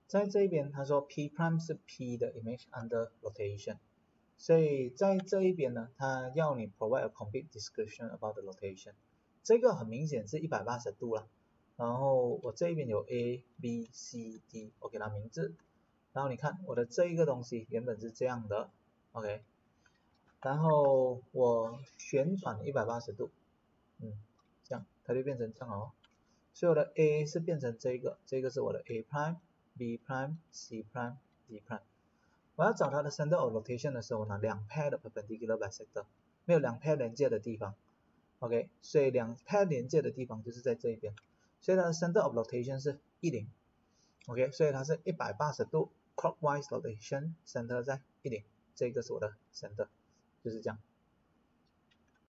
在这一边他说 P prime 是 P 的 image under rotation， 所以在这一边呢，他要你 provide a complete description about the rotation， 这个很明显是180度了，然后我这一边有 A、B、C、D， 我给它名字，然后你看我的这一个东西原本是这样的 ，OK， 然后我旋转180度，这样它就变成这样哦，所以我的 A 是变成这个是我的 A prime、B prime、C prime、D prime。我要找它的 center of rotation 的时候，我拿2 pair 的 perpendicular bisector， 没有2 pair 连接的地方 ，OK， 所以2 pair 连接的地方就是在这一边，所以它的 center of rotation 是10 ，OK， 所以它是180度 clockwise rotation， center 在10，这个是我的 center， 就是这样。